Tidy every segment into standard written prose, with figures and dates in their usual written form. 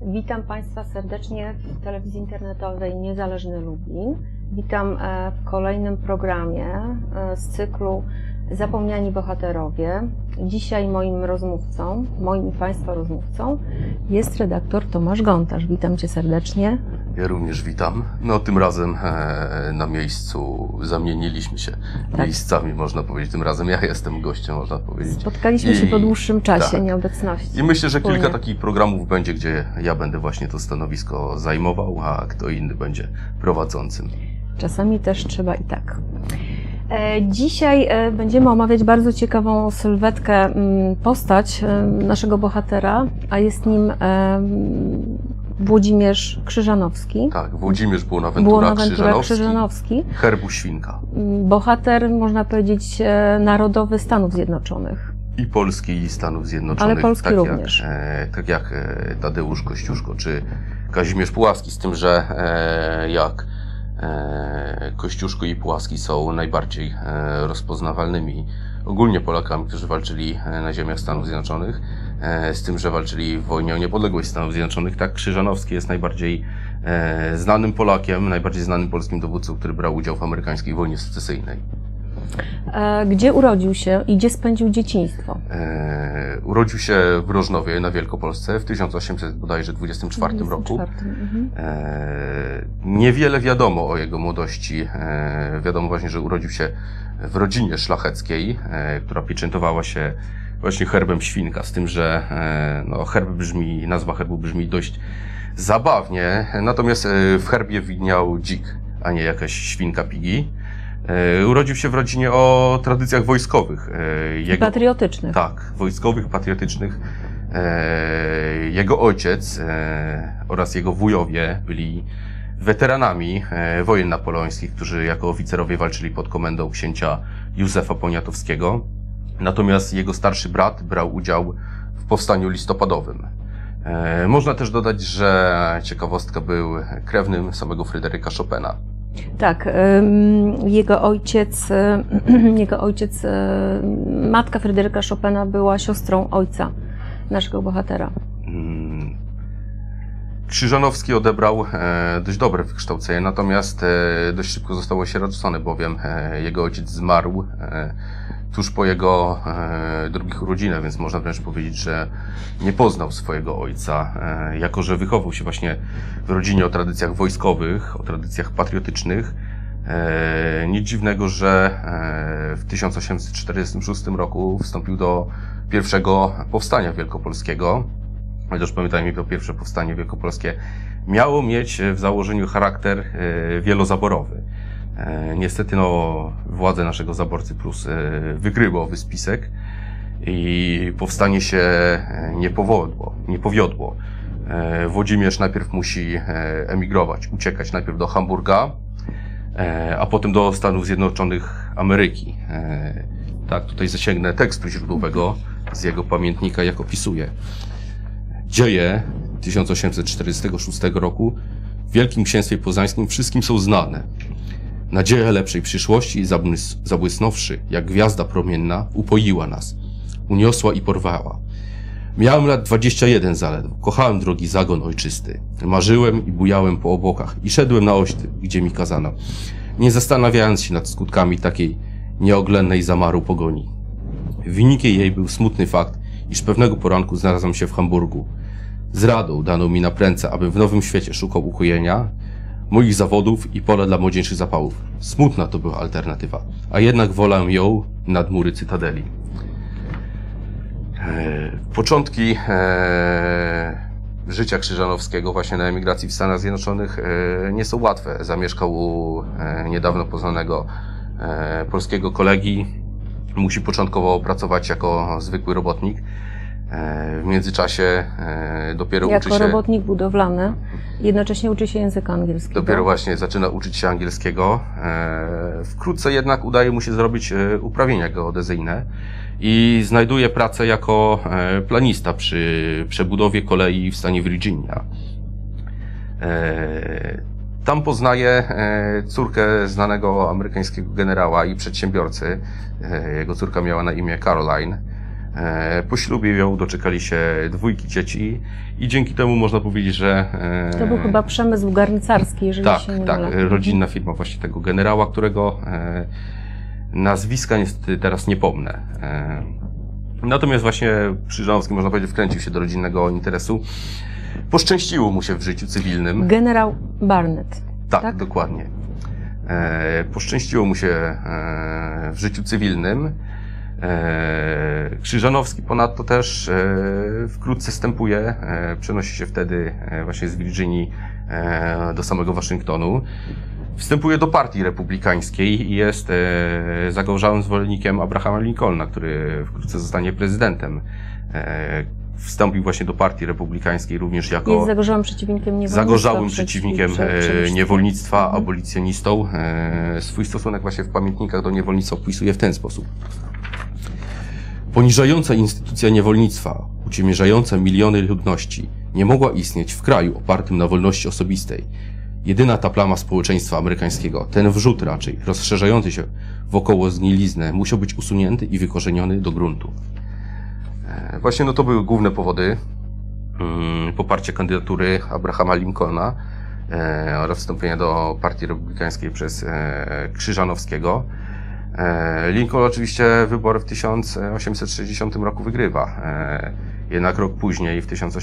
Witam Państwa serdecznie w telewizji internetowej Niezależny Lublin. Witam w kolejnym programie z cyklu Zapomniani bohaterowie. Dzisiaj moim i Państwa rozmówcą jest redaktor Tomasz Gontarz. Witam Cię serdecznie. Ja również witam. No tym razem na miejscu zamieniliśmy się miejscami, można powiedzieć. Tym razem ja jestem gościem, można powiedzieć. Spotkaliśmy się po dłuższym czasie nieobecności. I myślę, że kilka takich programów będzie, gdzie ja będę właśnie to stanowisko zajmował, a kto inny będzie prowadzącym. Czasami też trzeba i tak. Dzisiaj będziemy omawiać bardzo ciekawą sylwetkę, postać naszego bohatera, a jest nim Włodzimierz Krzyżanowski. Tak, Włodzimierz Buonaventura Krzyżanowski, herbu świnka. Bohater, można powiedzieć, narodowy Stanów Zjednoczonych. I Polski, i Stanów Zjednoczonych. Ale Polski tak również. Tak jak Tadeusz Kościuszko, czy Kazimierz Pułaski, z tym, że jak Kościuszko i Pułaski są najbardziej rozpoznawalnymi ogólnie Polakami, którzy walczyli na ziemiach Stanów Zjednoczonych, z tym, że walczyli w wojnie o niepodległość Stanów Zjednoczonych. Tak, Krzyżanowski jest najbardziej znanym Polakiem, najbardziej znanym polskim dowódcą, który brał udział w amerykańskiej wojnie secesyjnej. Gdzie urodził się i gdzie spędził dzieciństwo? Urodził się w Rożnowie na Wielkopolsce w 1824 roku. Niewiele wiadomo o jego młodości. Wiadomo właśnie, że urodził się w rodzinie szlacheckiej, która pieczętowała się właśnie herbem świnka, z tym, że no, nazwa herbu brzmi dość zabawnie, natomiast w herbie widniał dzik, a nie jakaś świnka pigi. Urodził się w rodzinie o tradycjach wojskowych. Patriotycznych. Tak, wojskowych, patriotycznych. Jego ojciec oraz jego wujowie byli weteranami wojen napoleońskich, którzy jako oficerowie walczyli pod komendą księcia Józefa Poniatowskiego. Natomiast jego starszy brat brał udział w powstaniu listopadowym. Można też dodać, że ciekawostka, był krewnym samego Fryderyka Chopina. Tak, jego ojciec, matka Fryderyka Chopina była siostrą ojca naszego bohatera. Krzyżanowski odebrał dość dobre wykształcenie, natomiast dość szybko został osierocony, bowiem jego ojciec zmarł tuż po jego drugich urodzinach, więc można wręcz powiedzieć, że nie poznał swojego ojca. Jako że wychował się właśnie w rodzinie o tradycjach wojskowych, o tradycjach patriotycznych, nic dziwnego, że w 1846 roku wstąpił do pierwszego powstania wielkopolskiego. Chociaż pamiętajmy, to pierwsze powstanie wielkopolskie miało mieć w założeniu charakter wielozaborowy. Niestety władze naszego zaborcy Prus wykryły owy spisek i powstanie się nie powiodło. Włodzimierz najpierw musi emigrować, uciekać najpierw do Hamburga, a potem do Stanów Zjednoczonych Ameryki. Tak, tutaj zasięgnę tekstu źródłowego z jego pamiętnika, jak opisuje. Dzieje 1846 roku w Wielkim Księstwie Poznańskim wszystkim są znane. Nadzieja lepszej przyszłości, zabłysnąwszy jak gwiazda promienna, upoiła nas, uniosła i porwała. Miałem lat 21 zaledwo, kochałem drogi zagon ojczysty. Marzyłem i bujałem po obłokach i szedłem na ośty, gdzie mi kazano, nie zastanawiając się nad skutkami takiej nieoględnej zamaru pogoni. Wynikiem jej był smutny fakt, iż pewnego poranku znalazłem się w Hamburgu. Z radą dano mi naprędce, abym w nowym świecie szukał ukojenia, moich zawodów i pola dla młodzieńczych zapałów. Smutna to była alternatywa, a jednak wolę ją nad mury Cytadeli. Początki życia Krzyżanowskiego właśnie na emigracji w Stanach Zjednoczonych nie są łatwe. Zamieszkał u niedawno poznanego polskiego kolegi. Musi początkowo pracować jako zwykły robotnik. W międzyczasie dopiero uczy się... Jako robotnik budowlany, jednocześnie uczy się języka angielskiego. Dopiero właśnie zaczyna uczyć się angielskiego. Wkrótce jednak udaje mu się zrobić uprawnienia geodezyjne i znajduje pracę jako planista przy przebudowie kolei w stanie Virginia. Tam poznaje córkę znanego amerykańskiego generała i przedsiębiorcy. Jego córka miała na imię Caroline. Po ślubie ją doczekali się 2 dzieci i dzięki temu można powiedzieć, że... To był chyba przemysł garncarski, jeżeli tak, się nie tak, mylę. rodzinna firma właśnie tego generała, którego nazwiska niestety teraz nie pomnę. Natomiast właśnie Krzyżanowski, można powiedzieć, wkręcił się do rodzinnego interesu. Poszczęściło mu się w życiu cywilnym. Generał Barnett. Tak, dokładnie. Poszczęściło mu się w życiu cywilnym. Krzyżanowski ponadto też wkrótce zstępuje, przenosi się wtedy właśnie z Virginii do samego Waszyngtonu. Wstępuje do partii republikańskiej i jest zagorzałym zwolennikiem Abrahama Lincolna, który wkrótce zostanie prezydentem. Wstąpił właśnie do partii republikańskiej również jako... Jest zagorzałym przeciwnikiem niewolnictwa. Zagorzałym przeciwnikiem niewolnictwa, abolicjonistą. Swój stosunek właśnie w pamiętnikach do niewolnictwa opisuje w ten sposób. Poniżająca instytucja niewolnictwa, uciemiężająca miliony ludności, nie mogła istnieć w kraju opartym na wolności osobistej. Jedyna ta plama społeczeństwa amerykańskiego, ten wrzód raczej, rozszerzający się wokoło zgniliznę, musiał być usunięty i wykorzeniony do gruntu. Właśnie to były główne powody poparcia kandydatury Abrahama Lincolna oraz wstąpienia do partii republikańskiej przez Krzyżanowskiego. Lincoln oczywiście wybory w 1860 roku wygrywa. Jednak rok później,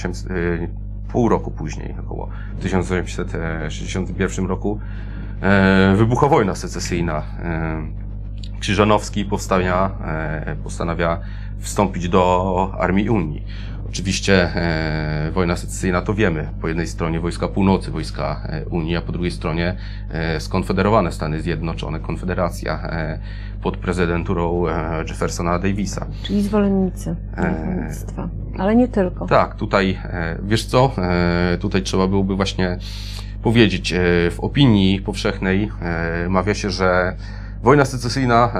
pół roku później, około w 1861 roku, wybucha wojna secesyjna. Krzyżanowski postanawia wstąpić do Armii Unii. Oczywiście wojna secesyjna to wiemy. Po jednej stronie wojska północy, wojska Unii, a po drugiej stronie skonfederowane Stany Zjednoczone, Konfederacja pod prezydenturą Jeffersona Davisa. Czyli zwolennicy niewolnictwa, ale nie tylko. Tak, tutaj, wiesz co, tutaj trzeba byłoby właśnie powiedzieć, w opinii powszechnej mawia się, że wojna secesyjna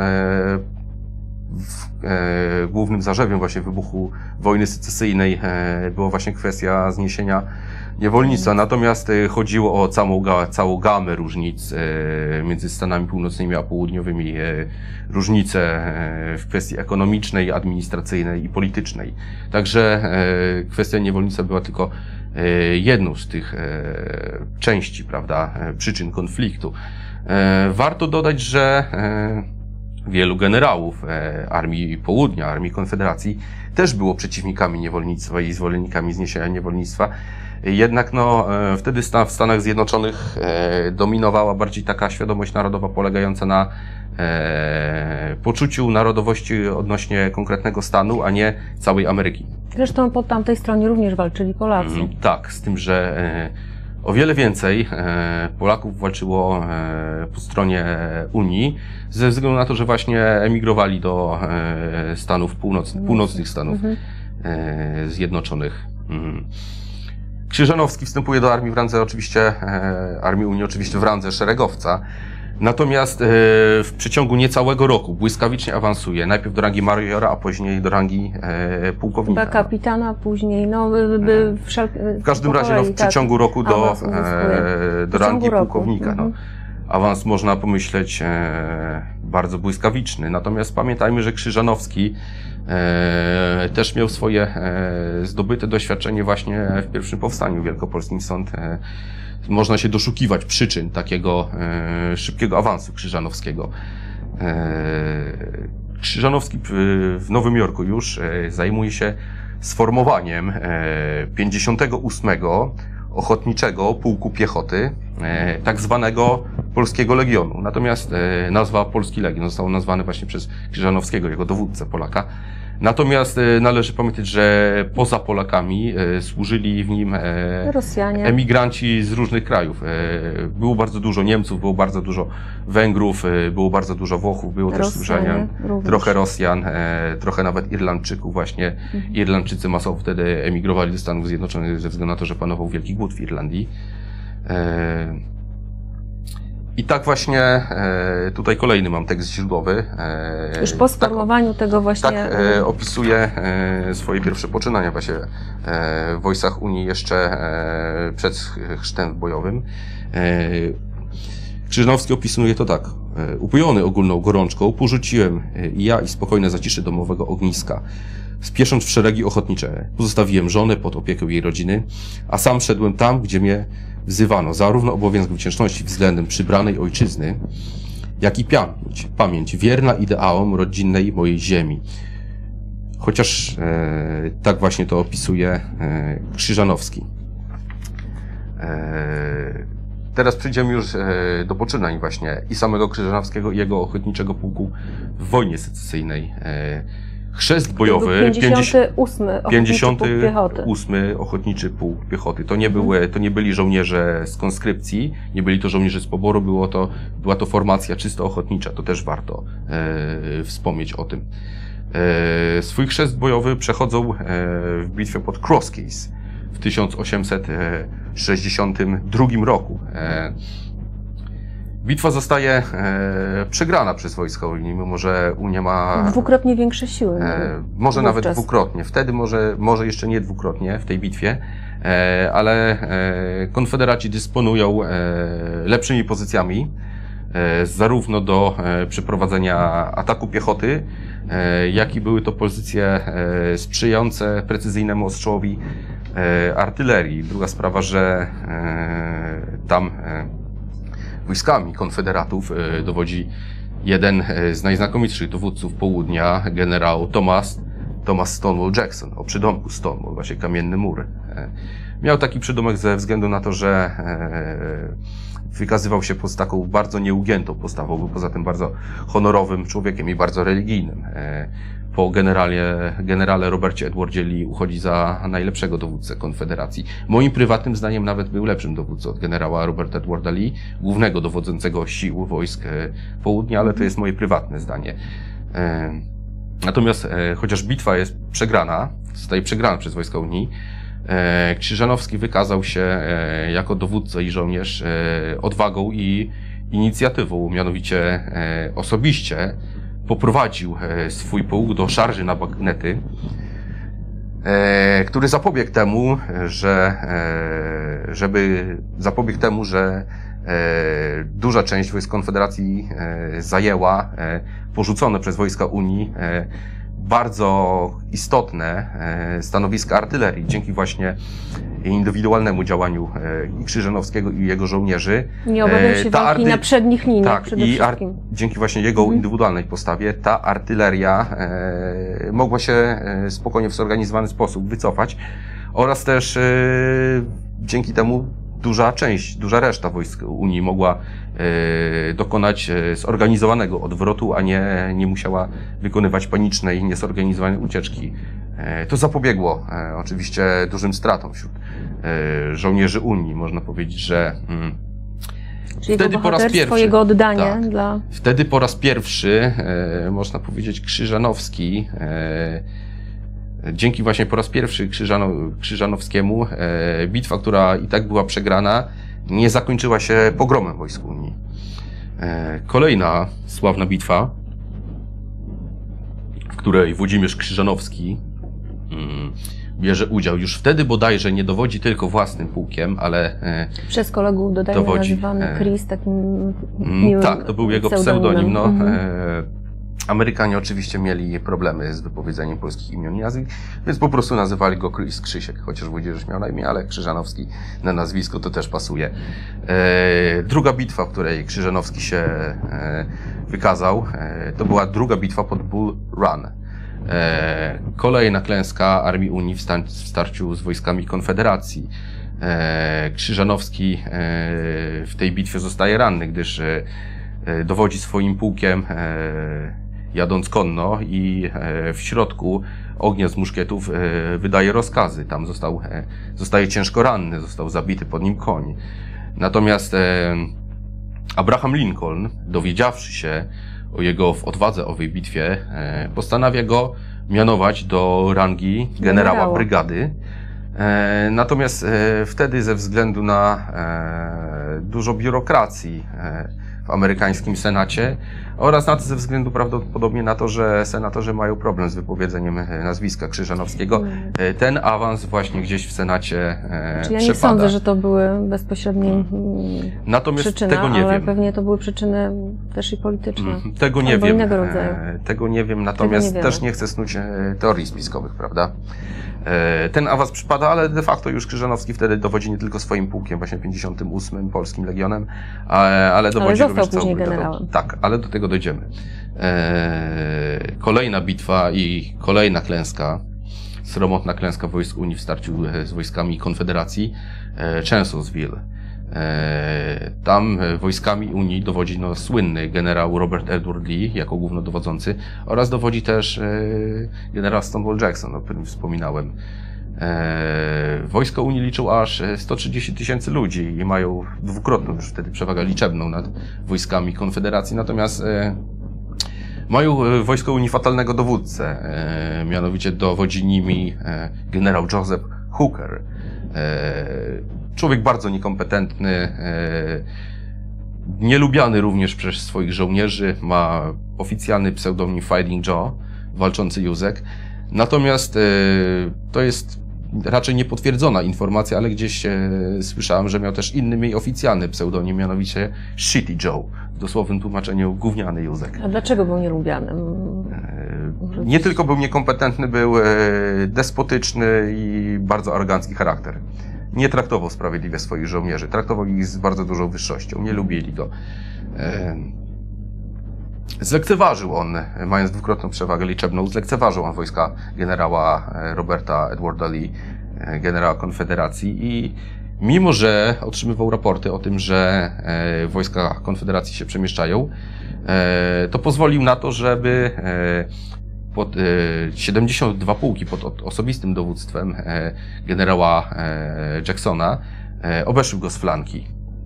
głównym zarzewiem właśnie wybuchu wojny secesyjnej była właśnie kwestia zniesienia niewolnictwa. Natomiast chodziło o całą gamę różnic między Stanami Północnymi a Południowymi. Różnice w kwestii ekonomicznej, administracyjnej i politycznej. Także kwestia niewolnictwa była tylko jedną z tych części, prawda, przyczyn konfliktu. Warto dodać, że wielu generałów Armii Południa, Armii Konfederacji też było przeciwnikami niewolnictwa i zwolennikami zniesienia niewolnictwa. Jednak wtedy w Stanach Zjednoczonych dominowała bardziej taka świadomość narodowa polegająca na poczuciu narodowości odnośnie konkretnego stanu, a nie całej Ameryki. Zresztą po tamtej stronie również walczyli Polacy. Tak, z tym, że o wiele więcej Polaków walczyło po stronie Unii, ze względu na to, że właśnie emigrowali do Stanów północnych Stanów Zjednoczonych. Krzyżanowski wstępuje do armii w randze Armii Unii oczywiście w randze szeregowca. Natomiast w przeciągu niecałego roku błyskawicznie awansuje, najpierw do rangi majora, a później do rangi pułkownika. Chyba kapitana, później w każdym razie w przeciągu roku do rangi pułkownika. Awans można pomyśleć bardzo błyskawiczny. Natomiast pamiętajmy, że Krzyżanowski też miał swoje zdobyte doświadczenie właśnie w pierwszym powstaniu wielkopolskim, stąd można się doszukiwać przyczyn takiego szybkiego awansu Krzyżanowskiego. Krzyżanowski w Nowym Jorku już zajmuje się sformowaniem 58. Ochotniczego Pułku Piechoty, tak zwanego Polskiego Legionu. Natomiast nazwa Polski Legion została nazwana właśnie przez Krzyżanowskiego, jego dowódcę Polaka. Natomiast należy pamiętać, że poza Polakami służyli w nim Rosjanie, emigranci z różnych krajów. Było bardzo dużo Niemców, było bardzo dużo Węgrów, było bardzo dużo Włochów, było też trochę Rosjan, trochę nawet Irlandczyków właśnie. Irlandczycy masowo wtedy emigrowali do Stanów Zjednoczonych ze względu na to, że panował wielki głód w Irlandii. I tak właśnie, tutaj kolejny mam tekst źródłowy. Już po sformowaniu tego właśnie... Tak, opisuje swoje pierwsze poczynania właśnie w wojskach Unii jeszcze przed chrztem bojowym. Krzyżanowski opisuje to tak. Upojony ogólną gorączką, porzuciłem i ja i spokojne zacisze domowego ogniska. spiesząc w szeregi ochotnicze. Pozostawiłem żonę pod opieką jej rodziny, a sam szedłem tam, gdzie mnie wzywano, zarówno obowiązek wdzięczności względem przybranej ojczyzny, jak i pamięć wierna ideałom rodzinnej mojej ziemi. Chociaż tak właśnie to opisuje Krzyżanowski. Teraz przejdziemy już do poczynań właśnie i samego Krzyżanowskiego, i jego ochotniczego pułku w wojnie secesyjnej. Chrzest bojowy, 58. Ochotniczy Pułk Piechoty. To nie byli żołnierze z konskrypcji, nie byli to żołnierze z poboru, była to formacja czysto ochotnicza. To też warto wspomnieć o tym. Swój chrzest bojowy przechodzą w bitwie pod Cross Keys w 1862 roku. Bitwa zostaje przegrana przez wojska Unii, mimo że Unia ma... Dwukrotnie większe siły. Może nawet dwukrotnie. Wtedy może jeszcze nie dwukrotnie w tej bitwie, ale konfederaci dysponują lepszymi pozycjami, zarówno do przeprowadzenia ataku piechoty, jak i były to pozycje sprzyjające precyzyjnemu ostrzałowi artylerii. Druga sprawa, że tam wojskami konfederatów dowodzi jeden z najznakomitszych dowódców południa, generał Thomas Stonewall Jackson, o przydomku Stonewall, właśnie kamienny mur. Miał taki przydomek ze względu na to, że wykazywał się z taką bardzo nieugiętą postawą, był poza tym bardzo honorowym człowiekiem i bardzo religijnym. Po generale Robercie Edwardzie Lee uchodzi za najlepszego dowódcę Konfederacji. Moim prywatnym zdaniem nawet był lepszym dowódcą od generała Roberta Edwarda Lee, głównego dowodzącego sił wojsk południa, ale to jest moje prywatne zdanie. Natomiast chociaż bitwa jest zostaje przegrana przez wojska Unii, Krzyżanowski wykazał się jako dowódca i żołnierz odwagą i inicjatywą, mianowicie osobiście poprowadził swój pułk do szarży na bagnety, który zapobiegł temu, że duża część wojsk Konfederacji zajęła porzucone przez wojska Unii bardzo istotne stanowiska artylerii. Dzięki właśnie indywidualnemu działaniu i Krzyżanowskiego i jego żołnierzy. Nie obawiał się walki na przednich liniach przede wszystkim. Dzięki właśnie jego indywidualnej postawie ta artyleria mogła się spokojnie w zorganizowany sposób wycofać oraz też dzięki temu duża reszta wojsk Unii mogła dokonać zorganizowanego odwrotu, a nie musiała wykonywać panicznej, niezorganizowanej ucieczki. To zapobiegło oczywiście dużym stratom wśród żołnierzy Unii. Można powiedzieć, że wtedy po raz pierwszy jego oddanie dla... Wtedy po raz pierwszy, można powiedzieć, Krzyżanowski, dzięki właśnie po raz pierwszy Krzyżanowskiemu, bitwa, która i tak była przegrana, nie zakończyła się pogromem wojsk Unii. Kolejna sławna bitwa, w której Włodzimierz Krzyżanowski bierze udział. Już wtedy bodajże nie dowodzi tylko własnym pułkiem, ale przez kolegów dodajmy nazywany Chris, takim miłym tak, to był jego pseudonim. No. Amerykanie oczywiście mieli problemy z wypowiedzeniem polskich imion i nazwisk, więc po prostu nazywali go Chris, Krzysiek, chociaż Włodzimierz miał na imię, ale Krzyżanowski na nazwisko to też pasuje. Druga bitwa, w której Krzyżanowski się wykazał, to była druga bitwa pod Bull Run. Kolejna klęska Armii Unii w starciu z wojskami Konfederacji. Krzyżanowski w tej bitwie zostaje ranny, gdyż dowodzi swoim pułkiem jadąc konno i w środku ognia z muszkietów wydaje rozkazy. Tam zostaje ciężko ranny, został zabity pod nim koń. Natomiast Abraham Lincoln, dowiedziawszy się o jego odwadze owej bitwie, postanawia go mianować do rangi generała brygady. Natomiast wtedy ze względu na dużo biurokracji w w amerykańskim Senacie oraz ze względu prawdopodobnie na to, że senatorzy mają problem z wypowiedzeniem nazwiska Krzyżanowskiego. Ten awans właśnie gdzieś w Senacie Czyli ja nie przepada. sądzę, że to były bezpośrednie Natomiast przyczyny, tego nie ale wiem. pewnie to były przyczyny też i polityczne. Tego nie Albo wiem. innego rodzaju. Tego nie wiem, natomiast nie też nie chcę snuć teorii spiskowych, prawda? Ten awans przypada, ale de facto już Krzyżanowski wtedy dowodzi nie tylko swoim pułkiem, właśnie 58. Polskim Legionem, ale dowodzi został również całą później brygą. generałem. Tak, ale do tego dojdziemy. Kolejna bitwa i kolejna klęska, sromotna klęska wojsk Unii w starciu z wojskami Konfederacji, Chancellorsville. Tam wojskami Unii dowodzi słynny generał Robert Edward Lee jako głównodowodzący oraz dowodzi też generał Stonewall Jackson, o którym wspominałem. Wojska Unii liczą aż 130 000 ludzi i mają dwukrotną już wtedy przewagę liczebną nad wojskami Konfederacji, natomiast mają wojsko Unii fatalnego dowódcę, mianowicie dowodzi nimi generał Joseph Hooker. Człowiek bardzo niekompetentny, nielubiany również przez swoich żołnierzy, ma oficjalny pseudonim Fighting Joe, walczący Józek. Natomiast to jest raczej niepotwierdzona informacja, ale gdzieś słyszałem, że miał też inny, mniej oficjalny pseudonim, mianowicie Shitty Joe, w dosłownym tłumaczeniu gówniany Józek. A dlaczego był nielubiany? Nie tylko był niekompetentny, był despotyczny i bardzo arogancki charakter. Nie traktował sprawiedliwie swoich żołnierzy, traktował ich z bardzo dużą wyższością, nie lubili go. Zlekceważył on, mając dwukrotną przewagę liczebną, zlekceważył on wojska generała Roberta Edwarda Lee, generała Konfederacji i mimo, że otrzymywał raporty o tym, że wojska Konfederacji się przemieszczają, to pozwolił na to, żeby 72 pułki pod osobistym dowództwem generała Jacksona obeszły go z flanki.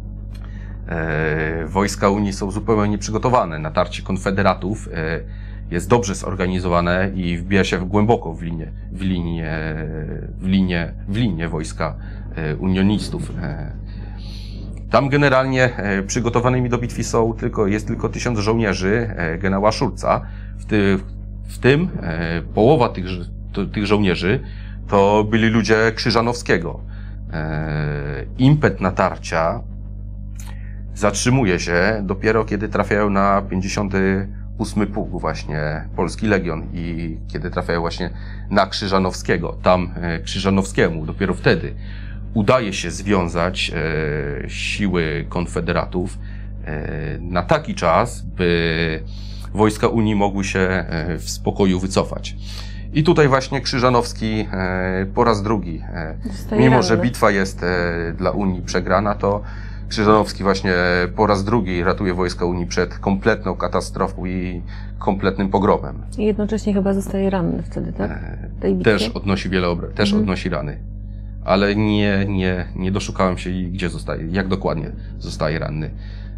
Wojska Unii są zupełnie nieprzygotowane. Natarcie konfederatów jest dobrze zorganizowane i wbija się głęboko w linię wojska unionistów. Tam generalnie przygotowanymi do bitwy jest tylko 1000 żołnierzy generała Schurza. W tym połowa tych żołnierzy to byli ludzie Krzyżanowskiego. Impet natarcia zatrzymuje się dopiero kiedy trafiają na 58 pułk właśnie Polski Legion i kiedy trafiają właśnie na Krzyżanowskiego. Tam Krzyżanowskiemu dopiero wtedy udaje się związać siły konfederatów na taki czas, by wojska Unii mogły się w spokoju wycofać. I tutaj właśnie Krzyżanowski po raz drugi, mimo że bitwa jest dla Unii przegrana, to Krzyżanowski właśnie po raz drugi ratuje wojska Unii przed kompletną katastrofą i kompletnym pogromem. I jednocześnie chyba zostaje ranny wtedy, tak? W tej bitwie? Też odnosi wiele odnosi rany. Ale nie doszukałem się, gdzie zostaje, jak dokładnie zostaje ranny.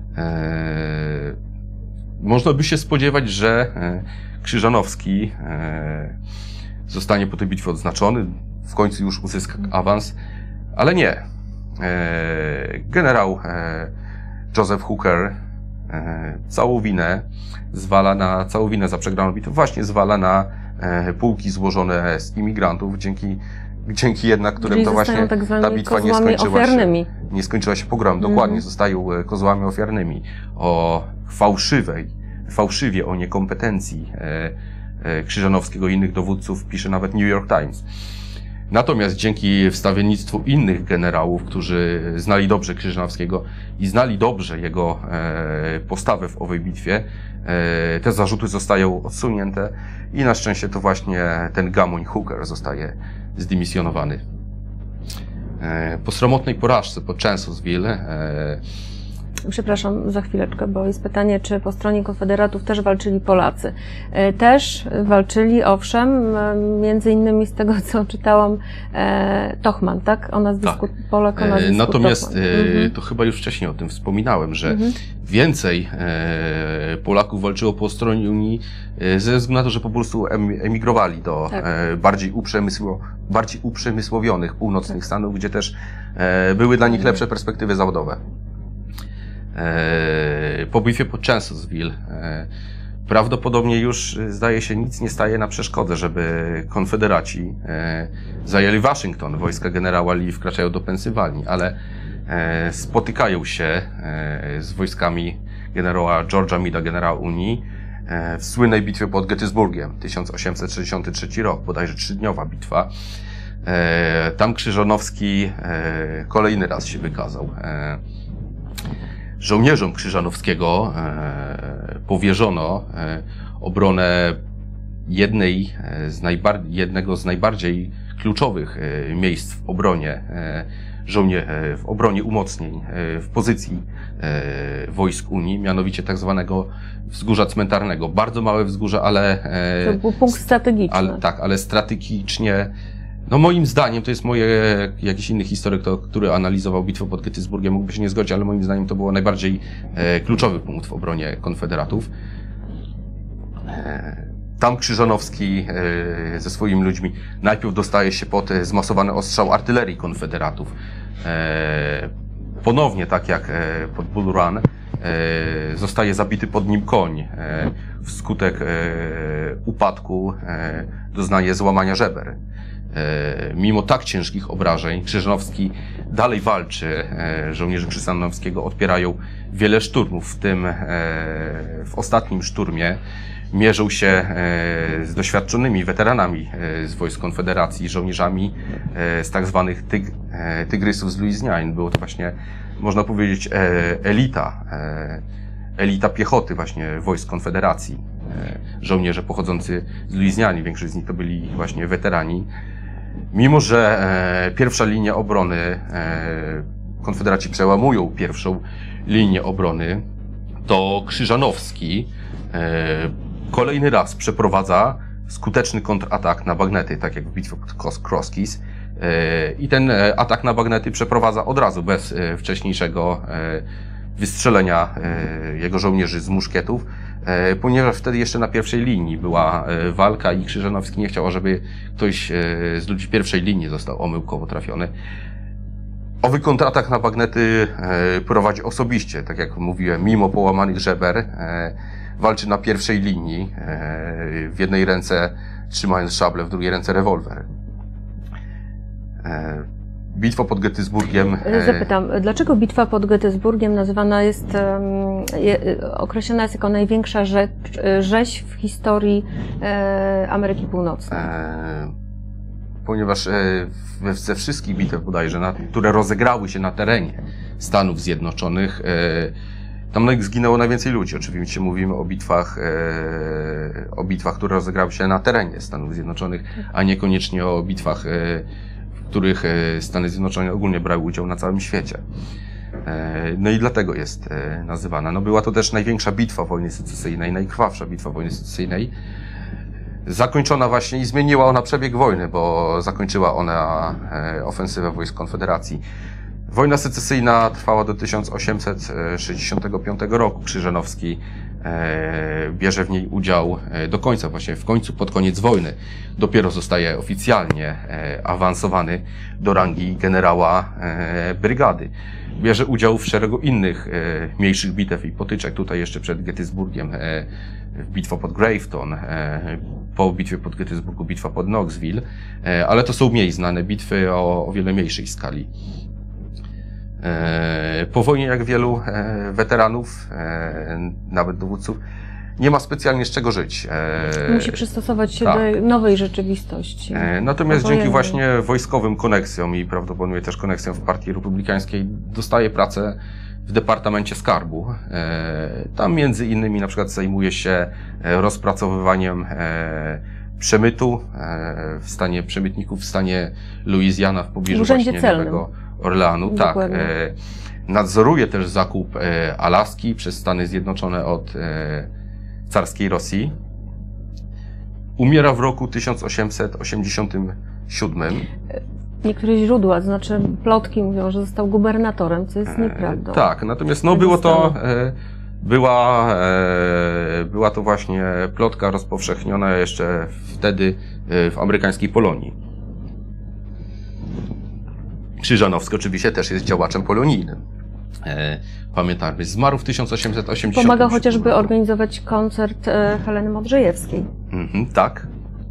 Można by się spodziewać, że Krzyżanowski zostanie po tej bitwie odznaczony, w końcu już uzyska awans, ale nie. Generał Joseph Hooker całą winę za przegraną bitwę właśnie zwala na pułki złożone z imigrantów, dzięki jednak którym to właśnie ta bitwa nie skończyła się pogromem. Dokładnie, zostają kozłami ofiarnymi. O fałszywie o niekompetencji Krzyżanowskiego i innych dowódców pisze nawet New York Times. Natomiast dzięki wstawiennictwu innych generałów, którzy znali dobrze Krzyżanowskiego i znali dobrze jego postawę w owej bitwie, te zarzuty zostają odsunięte i na szczęście to właśnie ten gamoń Hooker zostaje zdymisjonowany. Po sromotnej porażce pod Chancellorsville Przepraszam za chwileczkę, bo jest pytanie, czy po stronie konfederatów też walczyli Polacy. Też walczyli, owszem, między innymi z tego, co czytałam, Tochman, tak? Polak o nazwisku Natomiast Tochman. to chyba już wcześniej o tym wspominałem, że więcej Polaków walczyło po stronie Unii ze względu na to, że po prostu emigrowali do bardziej uprzemysłowionych północnych Stanów, gdzie też były dla nich lepsze perspektywy zawodowe. po bitwie pod Chancellorsville. Prawdopodobnie już, zdaje się, nic nie staje na przeszkodę, żeby konfederaci zajęli Waszyngton. Wojska generała Lee wkraczają do Pensylwanii, ale spotykają się z wojskami generała George'a Meada, generała Unii, w słynnej bitwie pod Gettysburgiem, 1863 rok, bodajże 3-dniowa bitwa. Tam Krzyżanowski kolejny raz się wykazał. Żołnierzom Krzyżanowskiego powierzono obronę jednego z najbardziej kluczowych miejsc w obronie umocnień w pozycji wojsk Unii, mianowicie tak zwanego wzgórza cmentarnego. Bardzo małe wzgórze, ale... To był punkt strategiczny. Ale strategicznie, no moim zdaniem, to jest jakiś inny historyk, który analizował bitwę pod Gettysburgiem, mógłby się nie zgodzić, ale moim zdaniem to było najbardziej kluczowy punkt w obronie konfederatów. Tam Krzyżanowski ze swoimi ludźmi najpierw dostaje się pod zmasowany ostrzał artylerii konfederatów. Ponownie, tak jak pod Bull Run, zostaje zabity pod nim koń. Wskutek upadku doznaje złamania żeber. Mimo tak ciężkich obrażeń, Krzyżanowski dalej walczy. Żołnierze Krzyżanowskiego odpierają wiele szturmów, w tym w ostatnim szturmie mierzą się z doświadczonymi weteranami z wojsk Konfederacji, żołnierzami z tak zwanych tygrysów z Louisiany. Było to właśnie, można powiedzieć, elita piechoty właśnie wojsk Konfederacji. Żołnierze pochodzący z Louisiany, większość z nich to byli właśnie weterani. Mimo że pierwsza linia obrony, Konfederaci przełamują pierwszą linię obrony, to Krzyżanowski kolejny raz przeprowadza skuteczny kontratak na bagnety, tak jak w bitwie pod Cross Keys. I ten atak na bagnety przeprowadza od razu, bez wcześniejszego wystrzelenia jego żołnierzy z muszkietów, ponieważ wtedy jeszcze na pierwszej linii była walka i Krzyżanowski nie chciał, żeby ktoś z ludzi pierwszej linii został omyłkowo trafiony. Owy kontratak na bagnety prowadzi osobiście, tak jak mówiłem, mimo połamanych żeber, walczy na pierwszej linii, w jednej ręce trzymając szablę, w drugiej ręce rewolwer. Bitwa pod Gettysburgiem... Zapytam, dlaczego bitwa pod Gettysburgiem nazywana jest, określona jest jako największa rzeź w historii Ameryki Północnej? Ponieważ ze wszystkich bitew bodajże, które rozegrały się na terenie Stanów Zjednoczonych, tam zginęło najwięcej ludzi. Oczywiście mówimy o bitwach, które rozegrały się na terenie Stanów Zjednoczonych, a niekoniecznie o bitwach, w których Stany Zjednoczone ogólnie brały udział na całym świecie. No i dlatego jest nazywana. No była to też największa bitwa wojny secesyjnej, najkrwawsza bitwa wojny secesyjnej. Zakończona właśnie i zmieniła ona przebieg wojny, bo zakończyła ona ofensywę wojsk Konfederacji. Wojna secesyjna trwała do 1865 roku. Krzyżanowski bierze w niej udział do końca, właśnie pod koniec wojny. Dopiero zostaje oficjalnie awansowany do rangi generała brygady. Bierze udział w szeregu innych mniejszych bitew i potyczek. Tutaj jeszcze przed Gettysburgiem bitwa pod Grafton, po bitwie pod Gettysburgu bitwa pod Knoxville, ale to są mniej znane bitwy o wiele mniejszej skali. Po wojnie, jak wielu weteranów, nawet dowódców, nie ma specjalnie z czego żyć. Musi przystosować się do nowej rzeczywistości. Natomiast dzięki właśnie wojskowym koneksjom i prawdopodobnie też koneksjom w Partii Republikańskiej dostaje pracę w Departamencie Skarbu. Tam między innymi na przykład zajmuje się rozpracowywaniem przemytu w stanie przemytników w stanie Louisiana w pobliżu właśnie Nowego Orleanu. Tak. Nadzoruje też zakup Alaski przez Stany Zjednoczone od carskiej Rosji. Umiera w roku 1887. Niektóre źródła, to znaczy plotki mówią, że został gubernatorem, co jest nieprawdą. Tak, natomiast no była to właśnie plotka rozpowszechniona jeszcze wtedy w amerykańskiej Polonii. Krzyżanowski oczywiście też jest działaczem polonijnym. pamiętamy. Zmarł w 1880. Pomagał chociażby organizować koncert Heleny Modrzejewskiej. Tak.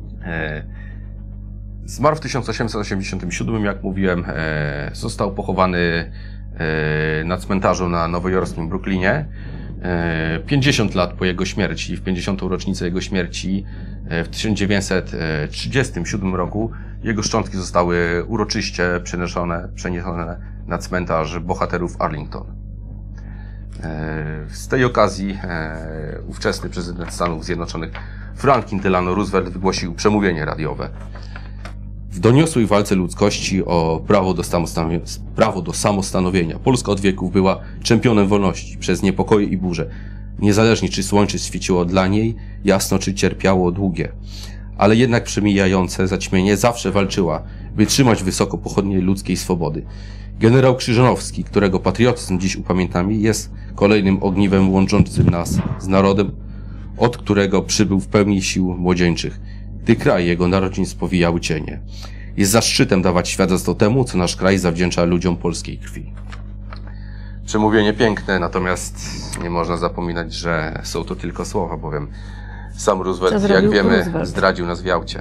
Zmarł w 1887, jak mówiłem. Został pochowany na cmentarzu na nowojorskim Brooklynie. 50 lat po jego śmierci, w 50. rocznicę jego śmierci, w 1937 roku jego szczątki zostały uroczyście przeniesione na cmentarz bohaterów Arlington. Z tej okazji ówczesny prezydent Stanów Zjednoczonych Franklin Delano Roosevelt wygłosił przemówienie radiowe. W doniosłej walce ludzkości o prawo do samostanowienia Polska od wieków była czempionem wolności przez niepokoje i burze. Niezależnie czy słońce świeciło dla niej jasno, czy cierpiało długie. Ale jednak przemijające zaćmienie zawsze walczyła, by trzymać wysoko pochodnie ludzkiej swobody. Generał Krzyżanowski, którego patriotyzm dziś upamiętamy, jest kolejnym ogniwem łączącym nas z narodem, od którego przybył w pełni sił młodzieńczych, gdy kraj jego narodzin spowijały cienie. Jest zaszczytem dawać świadectwo temu, co nasz kraj zawdzięcza ludziom polskiej krwi. Przemówienie piękne, natomiast nie można zapominać, że są to tylko słowa, bowiem sam Roosevelt, jak wiemy, zdradził nas w Jałcie.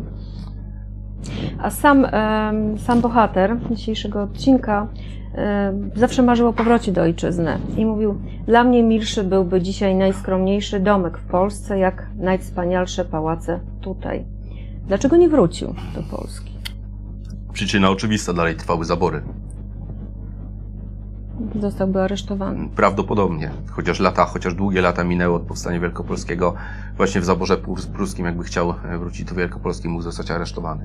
A sam bohater dzisiejszego odcinka zawsze marzył o powrocie do ojczyzny i mówił: dla mnie milszy byłby dzisiaj najskromniejszy domek w Polsce, jak najwspanialsze pałace tutaj. Dlaczego nie wrócił do Polski? Przyczyna oczywista, dalej trwały zabory. Zostałby aresztowany. Prawdopodobnie, chociaż długie lata minęły od powstania wielkopolskiego, właśnie w zaborze pruskim, jakby chciał wrócić do Wielkopolski, mógł zostać aresztowany.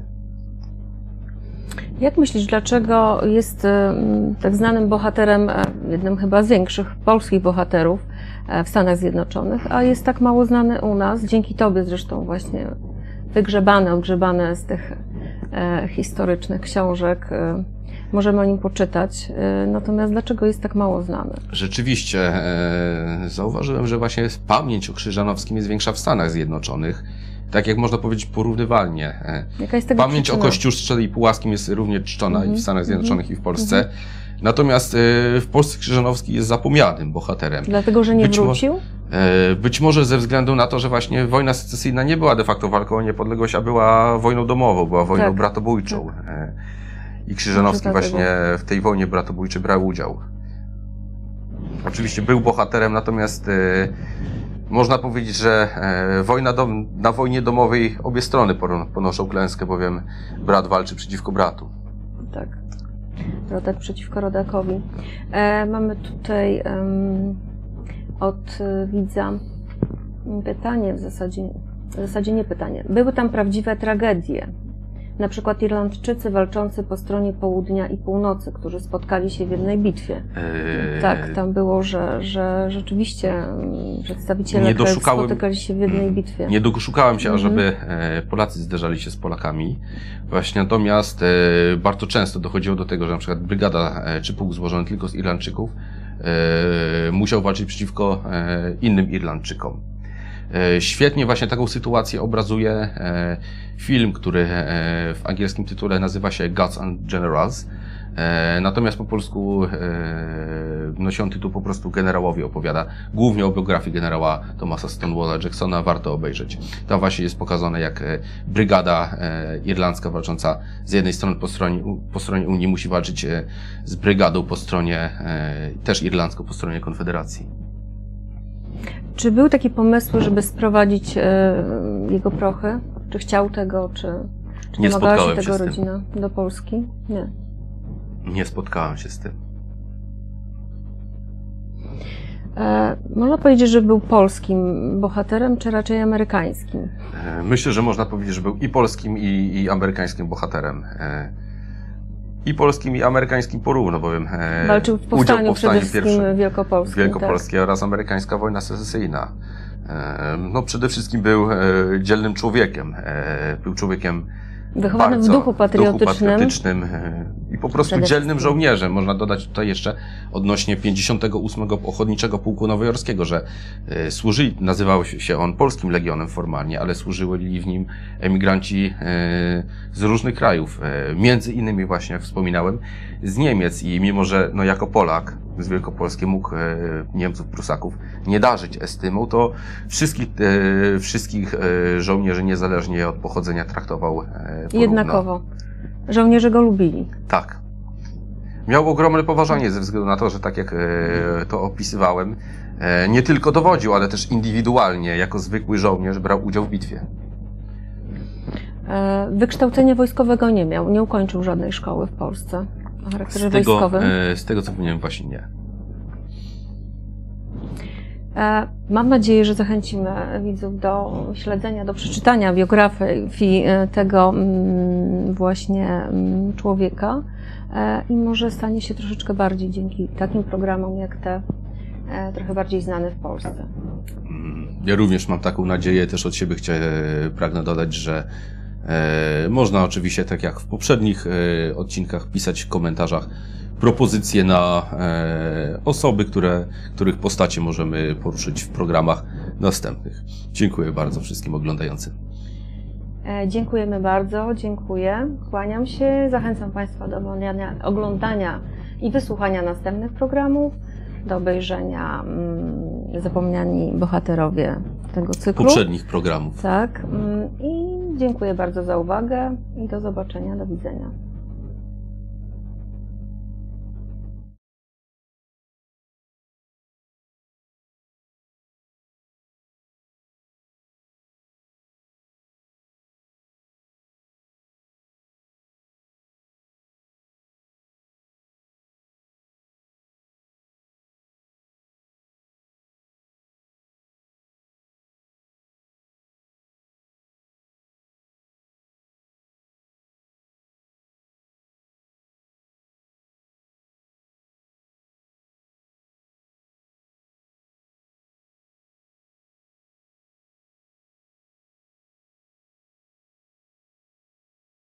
Jak myślisz, dlaczego jest tak znanym bohaterem, jednym chyba z większych polskich bohaterów w Stanach Zjednoczonych, a jest tak mało znany u nas, dzięki Tobie zresztą właśnie odgrzebane z tych historycznych książek, możemy o nim poczytać, natomiast dlaczego jest tak mało znany? Rzeczywiście, zauważyłem, że właśnie pamięć o Krzyżanowskim jest większa w Stanach Zjednoczonych, tak jak można powiedzieć porównywalnie. Jaka jest tego pamięć przyczyna? o Kościuszce i Puławskim jest równie czczona i w Stanach Zjednoczonych, i w Polsce. Natomiast w Polsce Krzyżanowski jest zapomnianym bohaterem. Dlatego, że nie wrócił? Być może ze względu na to, że właśnie wojna secesyjna nie była de facto walką o niepodległość, a była wojną domową, była wojną bratobójczą. Tak. I Krzyżanowski właśnie w tej wojnie bratobójczej brał udział. Oczywiście był bohaterem, natomiast można powiedzieć, że na wojnie domowej obie strony ponoszą klęskę, bowiem brat walczy przeciwko bratu. Tak. Rodak przeciwko rodakowi. Mamy tutaj od widza pytanie, w zasadzie nie pytanie. Były tam prawdziwe tragedie. Na przykład Irlandczycy walczący po stronie południa i północy, którzy spotkali się w jednej bitwie. Tak, tam było, że rzeczywiście przedstawiciele krajów spotykali się w jednej bitwie. Nie doszukałem się, ażeby Polacy zderzali się z Polakami. Właśnie, natomiast bardzo często dochodziło do tego, że na przykład brygada czy pułk złożony tylko z Irlandczyków musiał walczyć przeciwko innym Irlandczykom. Świetnie właśnie taką sytuację obrazuje film, który w angielskim tytule nazywa się Gods and Generals. Natomiast po polsku nosi on tytuł po prostu Generałowie opowiada. Głównie o biografii generała Thomasa Stonewalla Jacksona. Warto obejrzeć. Tam właśnie jest pokazane, jak brygada irlandzka walcząca z jednej strony po stronie Unii musi walczyć z brygadą po stronie też irlandzką, po stronie Konfederacji. Czy były takie pomysły, żeby sprowadzić jego prochy? Czy chciał tego, czy nie domagała się tego tego rodzina do Polski? Nie. Nie spotkałem się z tym. Można powiedzieć, że był polskim bohaterem, czy raczej amerykańskim? Myślę, że można powiedzieć, że był i polskim, i amerykańskim bohaterem. I polskim, i amerykańskim porówno, bowiem walczył w powstaniu przede wszystkim wielkopolskie oraz amerykańska wojna secesyjna. No, przede wszystkim był dzielnym człowiekiem. Był człowiekiem wychowany w duchu patriotycznym. i po prostu Przede dzielnym wszystkim. żołnierzem. Można dodać tutaj jeszcze odnośnie 58. Ochotniczego Pułku Nowojorskiego, że służyli, nazywał się on Polskim Legionem formalnie, ale służyli w nim emigranci z różnych krajów, między innymi właśnie, jak wspominałem, z Niemiec i mimo, że no, jako Polak z Wielkopolski mógł Niemców, Prusaków nie darzyć estymą, to wszystkich żołnierzy niezależnie od pochodzenia traktował porówno. Jednakowo. Żołnierze go lubili. Tak. Miał ogromne poważanie ze względu na to, że tak jak to opisywałem, nie tylko dowodził, ale też indywidualnie, jako zwykły żołnierz brał udział w bitwie. Wykształcenia wojskowego nie miał, nie ukończył żadnej szkoły w Polsce o charakterze wojskowym. Z tego co powiedziałem, właśnie nie. Mam nadzieję, że zachęcimy widzów do śledzenia, do przeczytania biografii tego właśnie człowieka i może stanie się troszeczkę bardziej dzięki takim programom jak te, trochę bardziej znany w Polsce. Ja również mam taką nadzieję, też od siebie pragnę dodać, że można oczywiście, tak jak w poprzednich odcinkach, pisać w komentarzach propozycje na osoby, których postacie możemy poruszyć w programach następnych. Dziękuję bardzo wszystkim oglądającym. Dziękujemy bardzo, dziękuję. Kłaniam się, zachęcam Państwa do oglądania i wysłuchania następnych programów, do obejrzenia Zapomniani bohaterowie tego cyklu. Poprzednich programów. Tak. I dziękuję bardzo za uwagę i do zobaczenia, do widzenia.